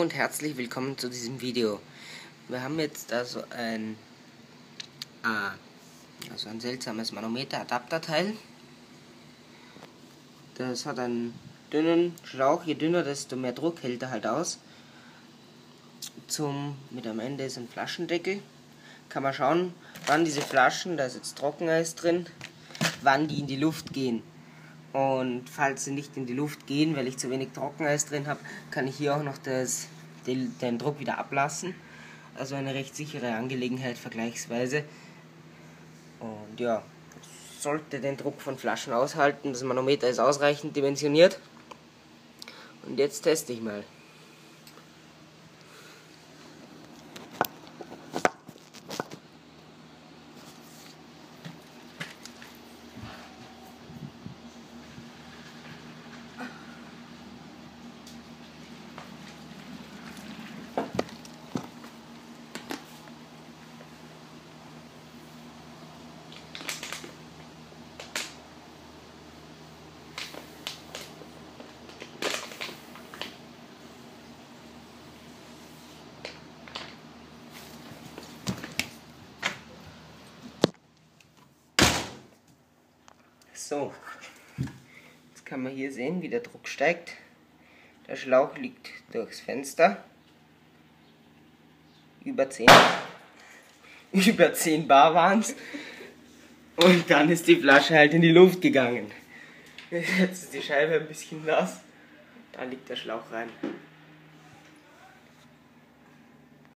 und herzlich willkommen zu diesem Video. Wir haben jetzt also ein seltsames Manometer-Adapterteil. Das hat einen dünnen Schlauch, je dünner, desto mehr Druck hält er halt aus. Mit am Ende ist ein Flaschendeckel. Kann man schauen, wann diese Flaschen, da ist jetzt Trockeneis drin, wann die in die Luft gehen. Und falls sie nicht in die Luft gehen, weil ich zu wenig Trockeneis drin habe, kann ich hier auch noch den Druck wieder ablassen. Also eine recht sichere Angelegenheit vergleichsweise. Und ja, sollte den Druck von Flaschen aushalten. Das Manometer ist ausreichend dimensioniert. Und jetzt teste ich mal. So, jetzt kann man hier sehen, wie der Druck steigt. Der Schlauch liegt durchs Fenster. Über 10 Bar waren es. Und dann ist die Flasche halt in die Luft gegangen. Jetzt ist die Scheibe ein bisschen nass. Da liegt der Schlauch rein.